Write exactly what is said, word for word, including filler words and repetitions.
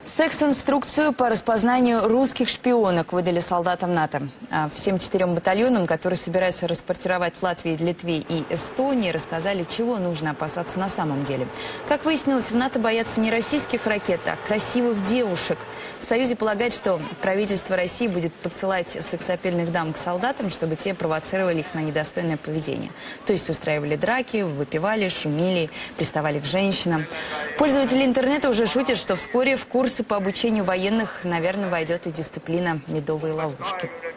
Секс-инструкцию по распознанию русских шпионок выдали солдатам НАТО. Всем четырем батальонам, которые собираются расквартировать в Латвии, Литве и Эстонии, рассказали, чего нужно опасаться на самом деле. Как выяснилось, в НАТО боятся не российских ракет, а красивых девушек. В Союзе полагают, что правительство России будет подсылать сексапильных дам к солдатам, чтобы те провоцировали их на недостойное поведение. То есть устраивали драки, выпивали, шумели, приставали к женщинам. Пользователи интернета уже шутят, что вскоре в курс по обучению военных, наверное, войдет и дисциплина «медовые ловушки».